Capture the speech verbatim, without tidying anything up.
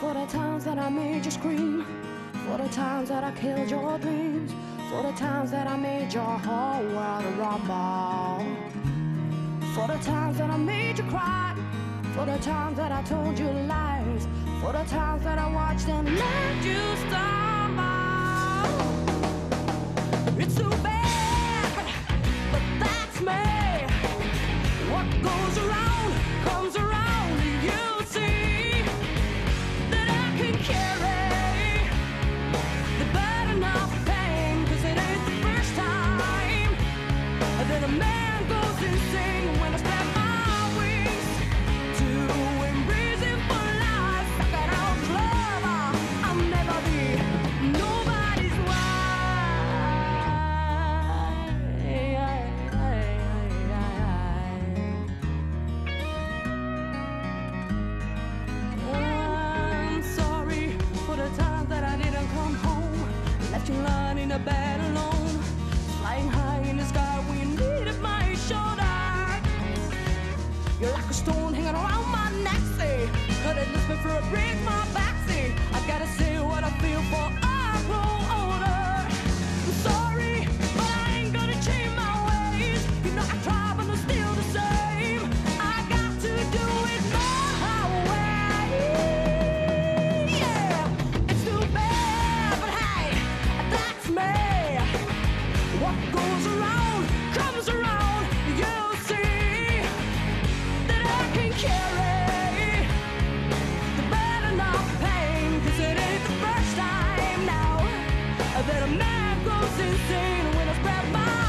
For the times that I made you scream, for the times that I killed your dreams, for the times that I made your whole world rumble, for the times that I made you cry, for the times that I told you lies, for the times that I watched and let you stumble. It's too bad, but, but that's me. What goes around comes around. You see that I can carry the burden of pain, 'cause it ain't the first time that a man goes insane when I spread my wings to embrace him for life. Like an old lover, I'll never be nobody's wife. I'm sorry for the times that I didn't come home, left you lying in the bed alone, flying high in the sky when you needed my shoulder. You're like a stone hanging around my neck, say, cut it loose before I break my back, say, I gotta say what I feel for I grow older. I'm sorry, but I ain't gonna change my ways. You know I try, but I'm still the same. I got to do it my way. Yeah, it's too bad, but hey, that's me. What goes around comes around. You see that I can carry the burden of pain, 'cause it ain't the first time now that a man goes insane when I spread my